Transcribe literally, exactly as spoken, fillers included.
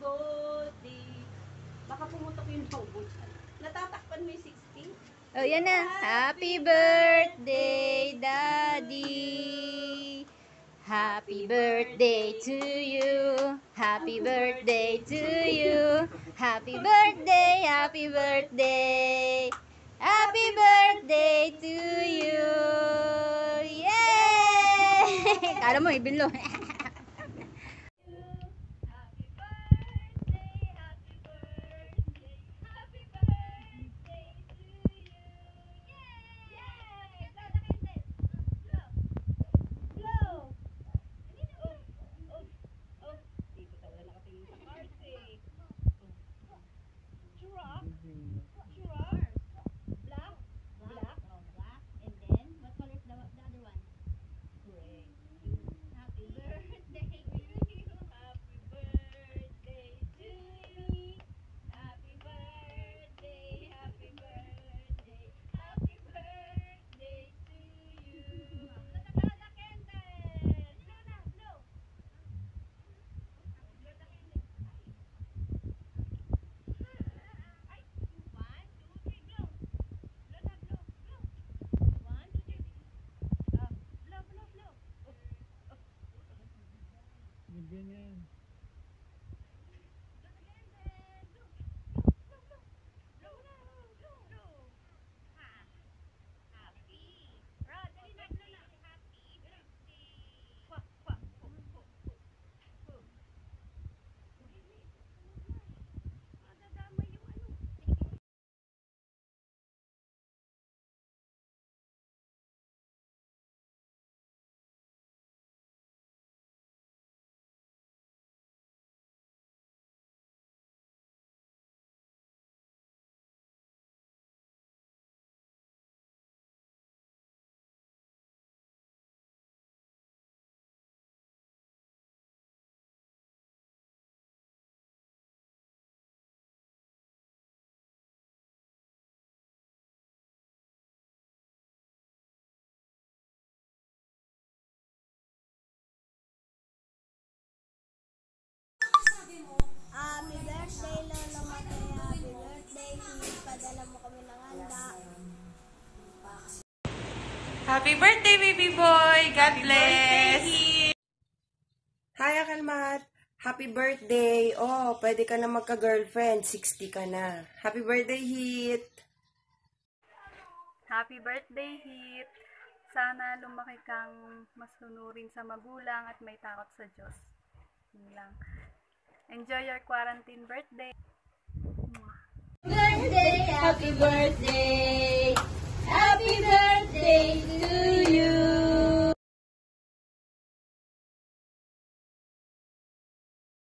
birthday. Baka pumutok yung robot. Natatakpan mo yung sixty? Oh, yan na. Happy birthday, Daddy. Happy birthday to you. Happy birthday to you. Happy birthday, happy birthday. Happy birthday to you. Yay! Kala mo, ibilo. Ganyan. Happy birthday, Lola Matay. Happy birthday. Padala mo kami ng handa. Happy birthday, baby boy! God bless! Hi, Akalmat! Happy birthday! Oh, pwede ka na magka-girlfriend. sixty ka na. Happy birthday, Hit! Happy birthday, Hit! Sana lumaki kang masunurin sa magulang at may takot sa Diyos. Yun lang. Enjoy your quarantine birthday! Birthday, happy birthday! Happy birthday to